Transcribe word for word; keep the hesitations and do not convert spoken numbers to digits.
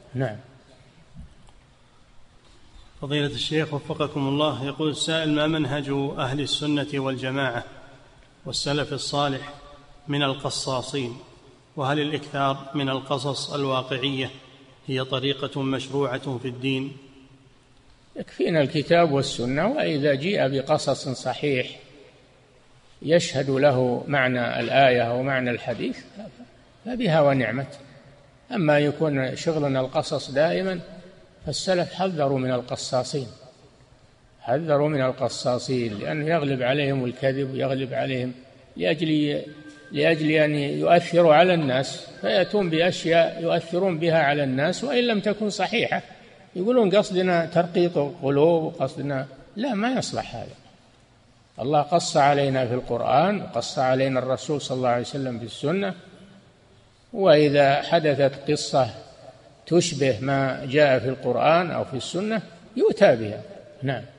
نعم. فضيلة الشيخ وفقكم الله، يقول السائل: ما منهج أهل السنة والجماعة والسلف الصالح من القصاصين؟ وهل الإكثار من القصص الواقعية هي طريقة مشروعة في الدين؟ يكفينا الكتاب والسنة، وإذا جيء بقصص صحيح يشهد له معنى الآية ومعنى الحديث فبها ونعمت. أما يكون شغلنا القصص دائما، فالسلف حذروا من القصاصين، حذروا من القصاصين لأنه يغلب عليهم الكذب ويغلب عليهم لأجل لأجل أن يؤثروا على الناس، فيأتون بأشياء يؤثرون بها على الناس وإن لم تكن صحيحة، يقولون قصدنا ترقيق القلوب وقصدنا، لا، ما يصلح هذا. الله قص علينا في القرآن وقص علينا الرسول صلى الله عليه وسلم في السنة، وإذا حدثت قصة تشبه ما جاء في القرآن أو في السنة يؤتى بها. نعم.